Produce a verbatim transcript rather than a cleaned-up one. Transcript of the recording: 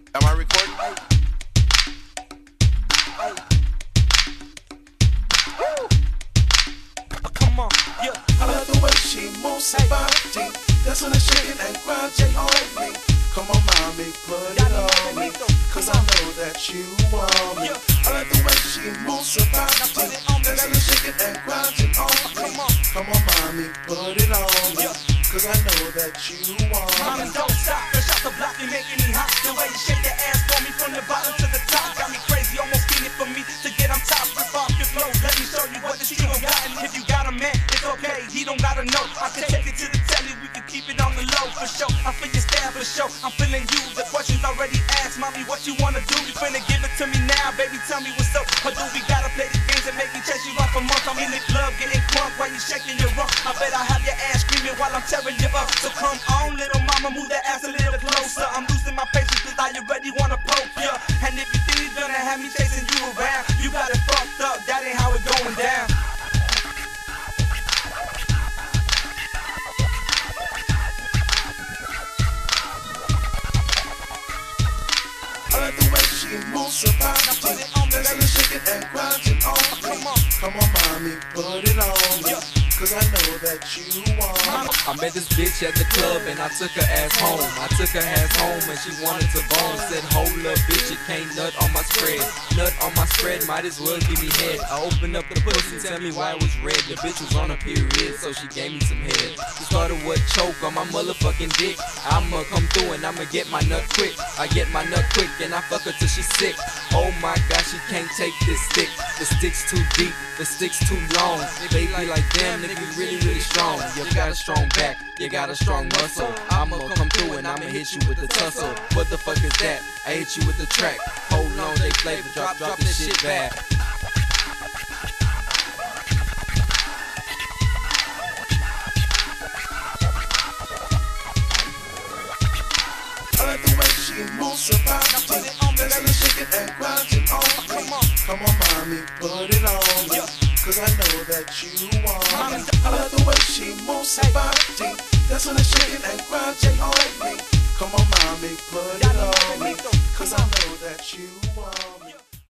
Am I recording? Oh, come on, yeah. I love the way she moves her body, dancing and shaking and grinding on me. Come on, mommy, put it on me, cause I know that you want me. I love the way she moves her body, dancing and shaking and grinding on me. Come on, mommy, put it on me, cause I know that you want me. Mommy, don't stop, fresh out the block, you making me hot. The way you shake that ass for me from the bottom to the top got me crazy, almost feeling for me to get on top. Rip off your flow, let me show you what this you got. And if you got a man, it's okay, he don't gotta know. I can take it to the telly, we can keep it on the low for sure. I feel your style for sure, I'm feeling you. The questions already asked, mommy, what you wanna do? You finna give it to me now, baby, tell me what's up. Or do we gotta play the games and make me chase you off a month? I'm in the club getting crunk while you shaking your rump. I bet I have your ass screaming while I'm tearing you up. So come on, little mama, move that ass a little closer. I'm losing my patience cause I already wanna poke ya. And if you think you're gonna have me chasing you around, you got it fucked up, that ain't how it going down. I like the way she moves her body, dancing and shaking and grinding on me. Come on, mommy, put it on me, cause I know that you want me. I met this bitch at the club and I took her ass home. I took her ass home and she wanted to bone. Said, hold up, bitch, you can't nut on my spread. Nut on my spread, might as well give me head. I opened up the pussy, tell me why it was red. The bitch was on a period, so she gave me some head. She started with choke on my motherfucking dick. I'ma come through and I'ma get my nut quick. I get my nut quick and I fuck her till she's sick. Oh my god, she can't take this stick. The stick's too deep, the stick's too long. Baby like, damn, nigga, you really, really strong. You got a strong back, you got a strong muscle. I'ma come through and I'ma hit you with the tussle. What the fuck is that? I hit you with the track. Hold on, they flavor drop, drop this shit back. I like the way she moves her body, dancing and shaking and grinding on me. Come on, mommy, put it on me, cause I know that you want me. I love the way she moves her body, dancing and shaking and grinding on me. Come on, mommy, put it on me, cause I know that you want me.